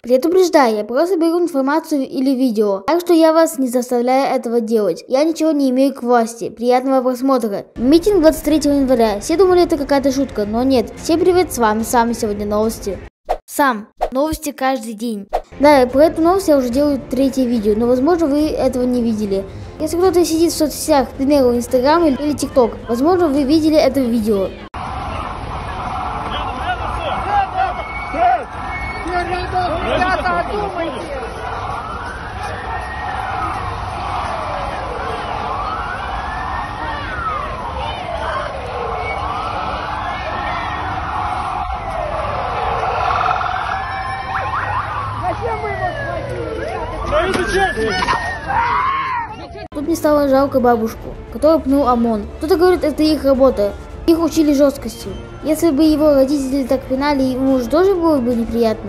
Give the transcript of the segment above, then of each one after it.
Предупреждаю, я просто беру информацию или видео, так что я вас не заставляю этого делать. Я ничего не имею к власти. Приятного просмотра. Митинг 23 января. Все думали, это какая-то шутка, но нет. Всем привет, с вами Сам, сегодня новости. Сам. Новости каждый день. Да, про эту новость я уже делаю третье видео, но возможно вы этого не видели. Если кто-то сидит в соцсетях, к примеру, Инстаграм или ТикТок, возможно вы видели это видео. Ребята, думайте! Зачем вы его схватили? Тут мне стало жалко бабушку, которую пнул ОМОН. Кто-то говорит, это их работа. Их учили жесткостью. Если бы его родители так пинали, ему же тоже было бы неприятно.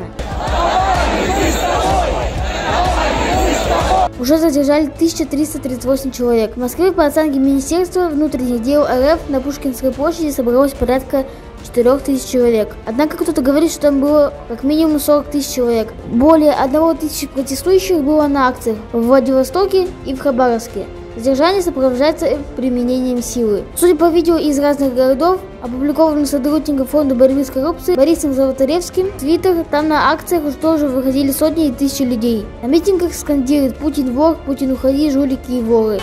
Уже задержали 1338 человек. В Москве, по оценке Министерства внутренних дел РФ, на Пушкинской площади собралось порядка 4000 человек. Однако кто-то говорит, что там было как минимум 40 тысяч человек. Более 1000 протестующих было на акциях в Владивостоке и в Хабаровске. Задержание сопровождается применением силы. Судя по видео из разных городов, опубликованным сотрудником Фонда борьбы с коррупцией Борисом Золотаревским в Твиттер, там на акциях уже тоже выходили сотни и тысячи людей. На митингах скандируют «Путин вор, Путин уходи, жулики и воры».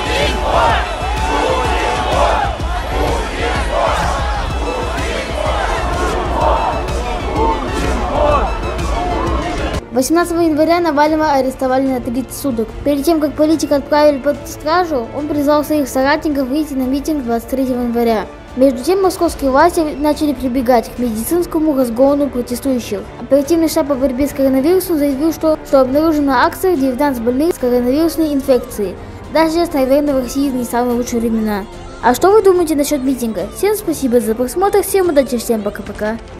18 января Навального арестовали на 30 суток. Перед тем, как политика отправили под стражу, он призвал своих соратников выйти на митинг 23 января. Между тем, московские власти начали прибегать к медицинскому разгону протестующих. Оперативный штаб по борьбе с коронавирусом заявил, что обнаружено на акциях 19 больных с коронавирусной инфекцией. Даже сейчас, наверное, в России не самые лучшие времена. А что вы думаете насчет митинга? Всем спасибо за просмотр, всем удачи, всем пока-пока.